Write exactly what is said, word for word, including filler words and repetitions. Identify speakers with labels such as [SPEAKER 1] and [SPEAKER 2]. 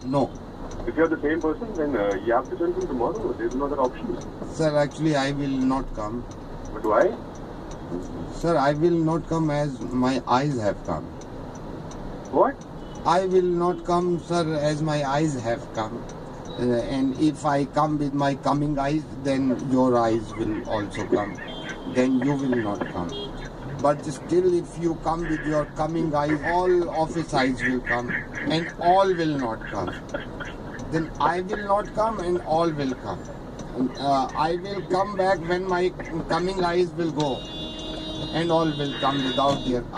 [SPEAKER 1] No.
[SPEAKER 2] If you are the same person, then uh, you have to send him tomorrow. There is no other option.
[SPEAKER 1] Sir, actually I will not come.
[SPEAKER 2] But why?
[SPEAKER 1] Sir, I will not come as my eyes have come.
[SPEAKER 2] What?
[SPEAKER 1] I will not come, sir, as my eyes have come. Uh, and if I come with my coming eyes, then your eyes will also come. Then you will not come. But still, if you come with your coming eyes, all of his eyes will come, and all will not come. Then I will not come, and all will come. And, uh, I will come back when my coming eyes will go, and all will come without their